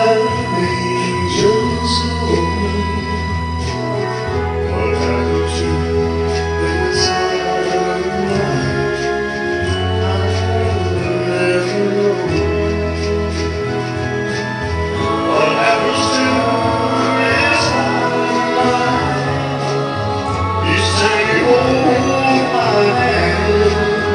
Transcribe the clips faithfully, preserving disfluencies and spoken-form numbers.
angels know what happened to this other night. I'll never know what happens to this other night. Each time you hold my hand,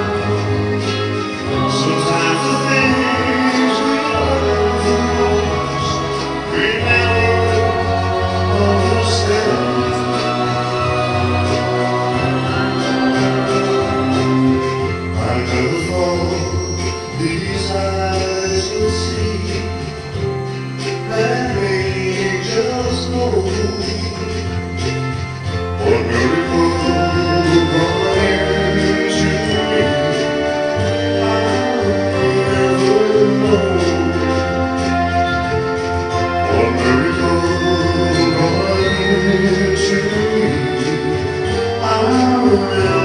sometimes the things we learn from most we never understand. I never thought these eyes would see that angels know what miracle brought you to me. I'll never know what miracle brought you to me. I'll never